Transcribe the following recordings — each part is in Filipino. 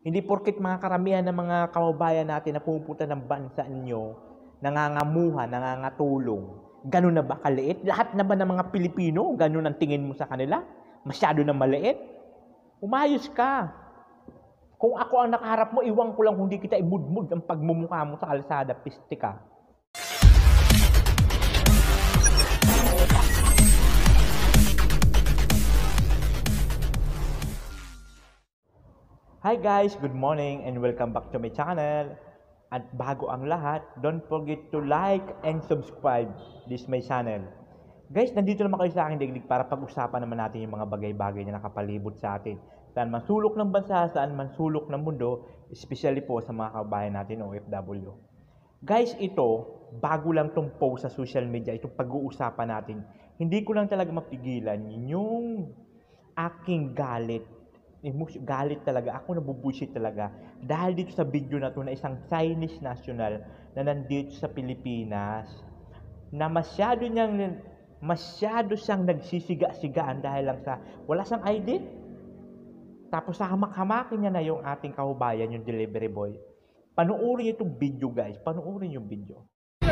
Hindi porket mga karamihan ng mga kababayan natin na pumupunta ng bansa ninyo, nangangamuha, nangangatulong, ganun na ba kaliit? Lahat na ba ng mga Pilipino, ganun ang tingin mo sa kanila? Masyado na maliit? Umayos ka. Kung ako ang nakaharap mo, iwan ko lang kung di kita imudmud ang pagmumukha mo sa kalsada, piste ka. Hi guys, good morning and welcome back to my channel. At bago ang lahat, don't forget to like and subscribe this my channel. Guys, nandito naman kayo sa aking digdig para pag-usapan naman natin yung mga bagay-bagay na nakapalibot sa atin. Saan man sulok ng bansa, saan man sulok ng mundo, especially po sa mga kababayan natin OFW. Guys, ito, bago lang tong post sa social media, itong pag-uusapan natin, hindi ko lang talaga mapigilan yung aking galit. Galit talaga. Ako nabubuisit talaga. Dahil dito sa video na to na isang Chinese national na nandito sa Pilipinas na masyado siyang nagsisiga-sigaan dahil lang sa wala siyang ID. Tapos hamak-hamakin niya na yung ating kahubayan, yung delivery boy. Panuorin niyo itong video guys. Panuorin yung video.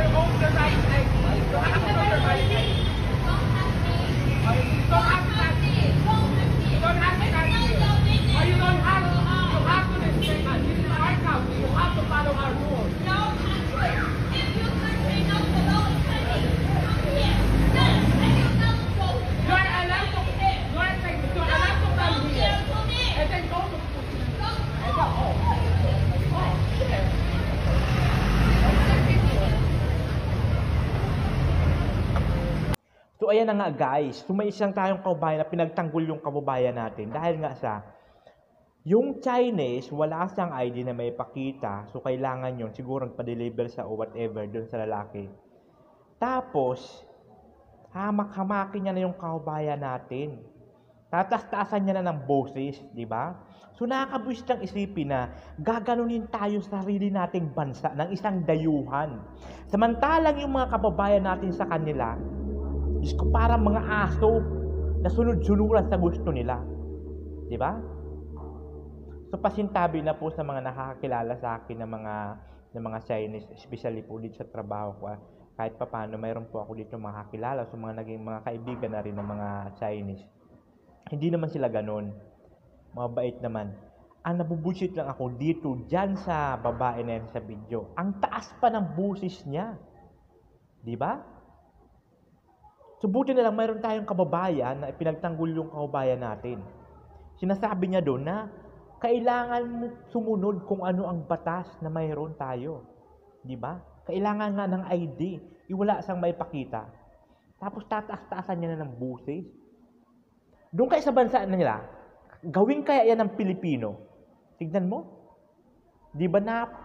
So ayan na nga guys, sumaisang tayong kababayan na pinagtanggol yung kababayan natin dahil nga sa yung Chinese, wala siyang ID na may pakita, so kailangan yun siguro pa-deliver sa o whatever dun sa lalaki. Tapos, hamak-hamakin niya na yung kababayan natin. Tatas-taasan niya na ng boses, di ba? So nakakabwisit ang isipin na gaganunin tayo sa sarili nating bansa ng isang dayuhan. Samantalang yung mga kababayan natin sa kanila, Diyos ko, parang mga aso na sunod-sunuran sa gusto nila. Di ba? So, pasintabi na po sa mga nakakakilala sa akin ng mga Chinese, especially po dito sa trabaho ko. Kahit papaano, mayroon po ako dito makakilala, so mga naging mga kaibigan na rin ng mga Chinese. Hindi naman sila ganun. Mabait naman. Ang nabubusit lang ako dito, dyan sa babae na yan sa video. Ang taas pa ng busis niya. Di ba? So, buti na lang mayroon tayong kababayan na pinagtanggol yung kababayan natin. Sinasabi niya doon na kailangan mo sumunod kung ano ang batas na mayroon tayo. Di ba? Kailangan nga ng ID. Iwala siyang may pakita. Tapos tataas-taasan niya na ng buses. Doon kayo sa bansa na nila, gawin kaya yan ng Pilipino. Tignan mo. Di ba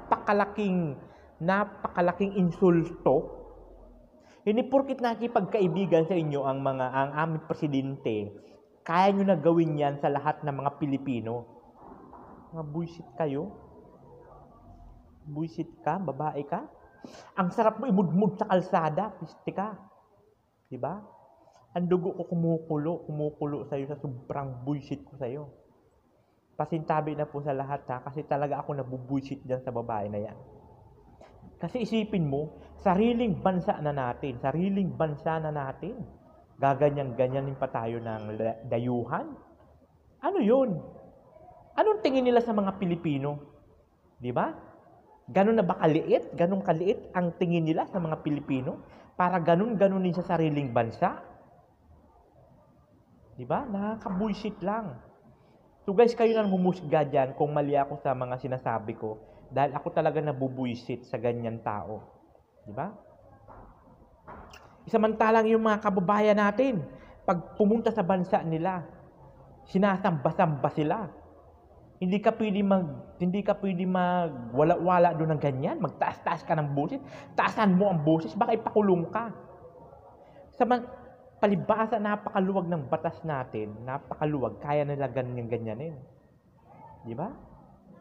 napakalaking insulto? Hindi porkit nakikipagkaibigan sa inyo ang aming presidente, kaya nyo na gawin yan sa lahat ng mga Pilipino. Mga buisit kayo? Buisit ka? Babae ka? Ang sarap mo imudmud sa kalsada, piste ka. Diba? Ang dugo ko kumukulo sa'yo sa sobrang buisit ko sa'yo. Pasintabi na po sa lahat ha, kasi talaga ako nabubuisit dyan sa babae na yan. Kasi isipin mo, sariling bansa na natin, gaganyan-ganyanin pa tayo ng dayuhan. Ano yun? Anong tingin nila sa mga Pilipino? Di ba? Ganun na ba kaliit? Ganun kaliit ang tingin nila sa mga Pilipino? Para ganun-ganunin sa sariling bansa? Di ba? Nakakabuisit lang. So guys, kayo nang humusga dyan kung mali ako sa mga sinasabi ko. Dahil ako talaga nabubuisit sa ganyan tao. Di ba? Isamantalang yung mga kababayan natin, pag pumunta sa bansa nila, sinasamba-samba sila. Hindi ka pwede wala-wala doon ng ganyan. Magtaas-taas ka ng boses. Taasan mo ang boses, baka ipakulong ka. Palibasa, napakaluwag ng batas natin. Napakaluwag. Kaya nila ganyan-ganyanin. Di ba?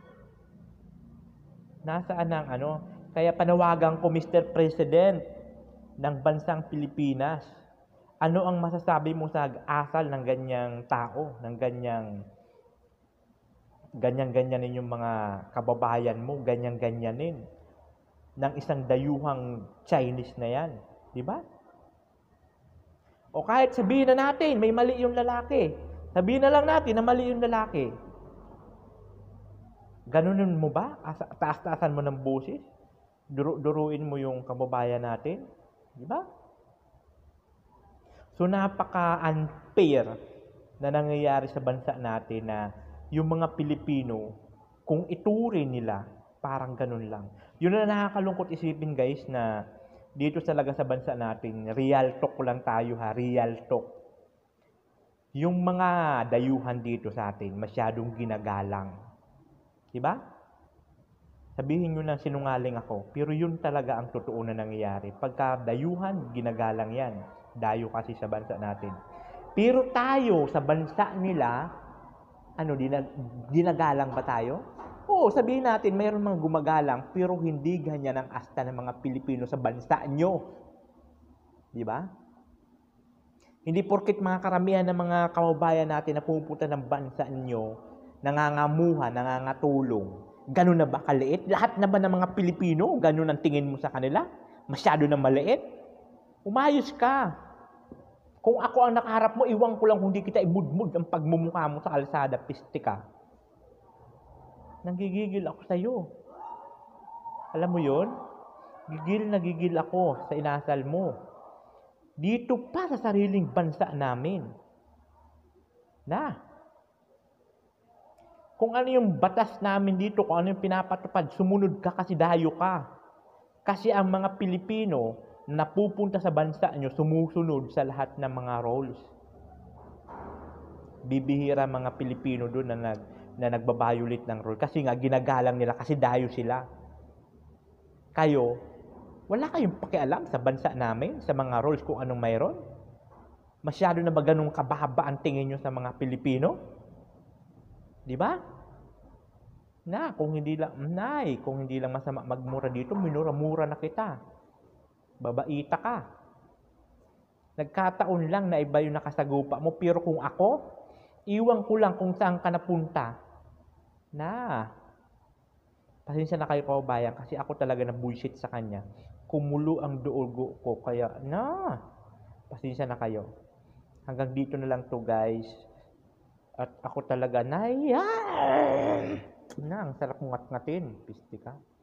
Nasaan ang Kaya panawagan ko, Mr. President ng bansang Pilipinas. Ano ang masasabi mo sa asal ng ganyang tao, ng ganyang ganyan-ganyanin yung mga kababayan mo, ganyan-ganyanin ng isang dayuhang Chinese na yan. Di ba? O kahit sabihin na natin, may mali yung lalaki. Sabihin na lang natin na mali yung lalaki. Ganunin mo ba? Taas-taasan mo ng boses? Duruin mo yung kababayan natin? Di ba? So, napaka-unfair na nangyayari sa bansa natin na yung mga Pilipino, kung ituring nila, parang ganun lang. Yun na nakakalungkot isipin guys na dito talaga sa bansa natin, real talk lang tayo ha, real talk. Yung mga dayuhan dito sa atin, masyadong ginagalang. Diba? Sabihin nyo na sinungaling ako, pero yun talaga ang totoo na nangyayari. Pagka dayuhan, ginagalang yan. Dayo kasi sa bansa natin. Pero tayo, sa bansa nila, ginagalang ba tayo? Oo, sabihin natin, mayroon mga gumagalang, pero hindi ganyan ang asta ng mga Pilipino sa bansa nyo. Di ba? Hindi porket mga karamihan ng mga kababayan natin na pumupunta ng bansa nyo, nangangamuha, nangangatulong. Ganun na ba kaliit? Lahat na ba ng mga Pilipino, ganun ang tingin mo sa kanila? Masyado na maliit? Umayos ka. Kung ako ang nakaharap mo, iwan ko lang kung di kita imudmud ang pagmumukha mo sa kalsada, piste ka. Nanggigigil ako sa'yo. Alam mo yon? Gigil ako sa inasal mo. Dito pa sa sariling bansa namin. Kung ano yung batas namin dito, kung ano yung pinapatupad, sumunod ka kasi dayo ka. Kasi ang mga Pilipino na pupunta sa bansa nyo, sumusunod sa lahat ng mga rules. Bibihira mga Pilipino doon na nagbabayulit ng rule. Kasi nga, ginagalang nila kasi dayo sila. Kayo, wala kayong pakialam sa bansa namin, sa mga rules kung anong mayroon? Masyado na ba ganun kabahaba ang tingin nyo sa mga Pilipino? Di ba? Kung hindi lang masama magmura dito, minura-mura na kita. Babaita ka. Nagkataon lang na iba yung nakasagupa mo, pero kung ako, iwan ko lang kung saan ka napunta. Pasensya na kayo kababayan kasi ako talaga na bullshit sa kanya. Kumulo ang dugo ko, kaya pasensya na kayo. Hanggang dito na lang to guys. At ako talaga ang sarap ngat-ngatin, piste ka.